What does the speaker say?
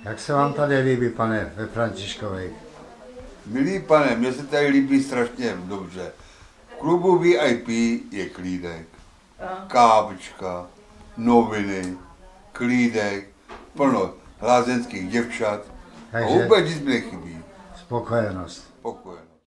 Jak se vám tady líbí, pane, ve Františkových? Milý pane, mně se tady líbí strašně dobře. V klubu VIP je klídek, kávička, noviny, klídek, plno lázeňských děvčat. Takže A vůbec nic mi nechybí. spokojenost. Spokojenost.